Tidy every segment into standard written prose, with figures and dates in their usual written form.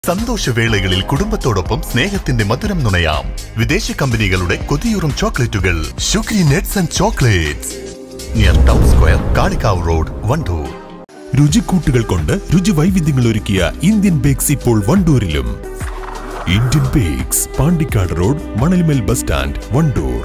സന്തോഷവേളകളിൽ കുടുംബത്തോടൊപ്പം സ്നേഹത്തിന്റെ മധുരം നുണയാം. വിദേശ കമ്പനികളുടെ കൊതിയൂറും ചോക്ലേറ്റുകൾ Shukri nuts and chocolates near town square, Kalikavu road, Wandoor. രുചിക്കൂട്ടുകൾ കൊണ്ട് രുചി വൈവിധ്യങ്ങൾ ഒരുക്കിയ ഇന്ത്യൻ ബേക്സ് ഇപ്പോൾ വണ്ടൂരിലും. Indian bakes, Pandikkad road, Manalmel bus stand, Wandoor.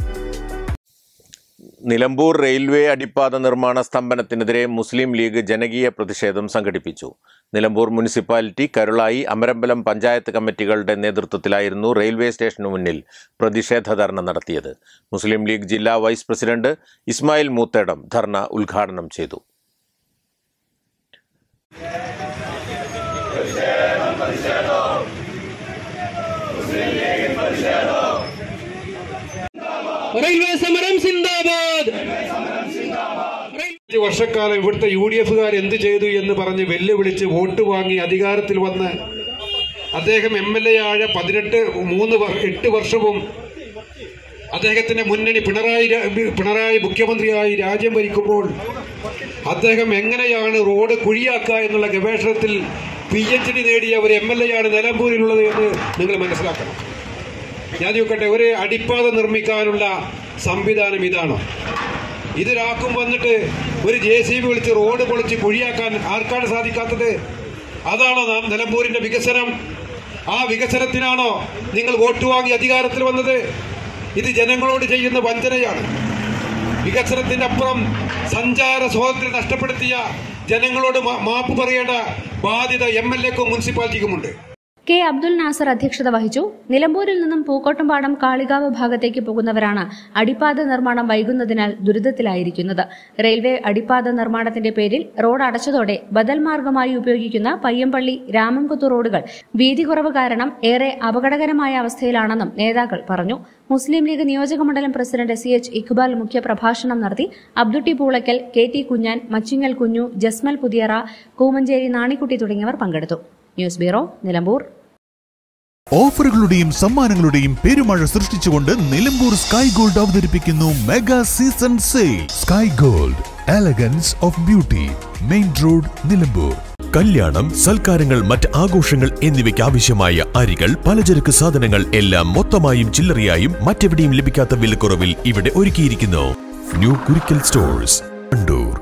Nilambur railway അടിപ്പാത നിർമ്മാണ സ്തംഭനത്തിനെതിരെ മുസ്ലിം ലീഗ് ജനകീയ പ്രതിഷേധം സംഘടിപ്പിച്ചു. നിലമ്പൂർ മുനിസിപ്പാലിറ്റി, കരുളായി, അമരമ്പലം പഞ്ചായത്ത് കമ്മിറ്റികളുടെ നേതൃത്വത്തിലായിരുന്നു റെയിൽവേ സ്റ്റേഷനു മുന്നിൽ പ്രതിഷേധ ധർണ നടത്തിയത്. മുസ്ലിം ലീഗ് ജില്ലാ വൈസ് പ്രസിഡന്റ് ഇസ്മായിൽ മൂത്തേടം ധർണ ഉദ്ഘാടനം ചെയ്തു. റെയിൽവേ സമരം സിന്ദാബാദ്. വർഷക്കാലം ഇവിടുത്തെ UDF-കാർ എന്ത് ചെയ്തു എന്ന് പറഞ്ഞ് വെല്ലുവിളിച്ച് വോട്ട് വാങ്ങി അധികാരത്തിൽ വന്ന് അദ്ദേഹം MLA ആയ 8 വർഷവും അദ്ദേഹത്തിന്റെ മുന്നണി പിണറായി മുഖ്യമന്ത്രിയായി രാജ്യം ഭരിക്കുമ്പോൾ അദ്ദേഹം എങ്ങനെയാണ് റോഡ് കുഴിയാക്കുക എന്നുള്ള ഗവേഷണത്തിൽ PhD നേടിയ ഒരു MLA ആണ് നിലമ്പൂരിലുള്ളത് എന്ന് നിങ്ങൾ മനസ്സിലാക്കണം. ഞാൻ ചോദിക്കട്ടെ, ഒരു അടിപ്പാത നിർമ്മിക്കാനുള്ള സംവിധാനം ഇതാണോ? ഇതിലാക്കും വന്നിട്ട് ഒരു JCB വിളിച്ച് റോഡ് പൊളിച്ച് കുഴിയാക്കാൻ ആർക്കാണ് സാധിക്കാത്തത്? അതാണോ നാം നിലമ്പൂരിന്റെ വികസനം? ആ വികസനത്തിനാണോ നിങ്ങൾ വോട്ട് വാങ്ങി അധികാരത്തിൽ വന്നത്? ഇത് ജനങ്ങളോട് ചെയ്യുന്ന വഞ്ചനയാണ്. വികസനത്തിന്റെ അപ്പുറം സഞ്ചാര സ്വാതന്ത്ര്യം നഷ്ടപ്പെടുത്തിയ ജനങ്ങളോട് മാപ്പ് പറയേണ്ട ബാധ്യത MLA-ക്കും മുനിസിപ്പാലിറ്റിക്കുമുണ്ട്. കെ അബ്ദുൽ നാസർ അധ്യക്ഷത വഹിച്ചു. നിലമ്പൂരിൽ നിന്നും പൂക്കോട്ടുംപാടം കാളികാവ് ഭാഗത്തേക്ക് പോകുന്നവരാണ് അടിപ്പാത നിർമ്മാണം വൈകുന്നതിനാൽ ദുരിതത്തിലായിരിക്കുന്നത്. റെയിൽവേ അടിപ്പാത നിർമ്മാണത്തിന്റെ പേരിൽ റോഡ് അടച്ചതോടെ ബദൽ മാർഗമായി ഉപയോഗിക്കുന്ന പയ്യമ്പള്ളി രാമൻകുത്ത് റോഡുകൾ വീതി കുറവ് കാരണം ഏറെ അപകടകരമായ അവസ്ഥയിലാണെന്നും നേതാക്കൾ പറഞ്ഞു. മുസ്ലിം ലീഗ് നിയോജകമണ്ഡലം പ്രസിഡന്റ് CH ഇഖ്ബാൽ മുഖ്യപ്രഭാഷണം നടത്തി. അബ്ദുട്ടി പൂളയ്ക്കൽ, KT കുഞ്ഞാൻ, മച്ചിങ്ങൽ കുഞ്ഞു, ജസ്മൽ പുതിയറ, കൂമഞ്ചേരി നാണിക്കുട്ടി തുടങ്ങിയവർ പങ്കെടുത്തു. News bureau, Nilambur. ഓഫറുകളുടെയും സമ്മാനങ്ങളുടെയും പെരുമഴ സൃഷ്ടിച്ചുകൊണ്ട് നിലമ്പൂർ സ്കൈ ഗോൾഡ് അവതരിപ്പിക്കുന്നു mega season sale. Sky gold, elegance of beauty, main road, Nilambur. കല്യാണം, സൽക്കാരങ്ങൾ, മറ്റ് ആഘോഷങ്ങൾ എന്നിവയ്ക്ക് ആവശ്യമായ അരികൾ, പലചരക്ക് സാധനങ്ങൾ എല്ലാം മൊത്തമായും ചില്ലറയായും മറ്റെവിടെയും ലഭിക്കാത്ത വിലക്കുറവിൽ ഇവിടെ ഒരുക്കിയിരിക്കുന്നു. New Kurikkal stores, Wandoor.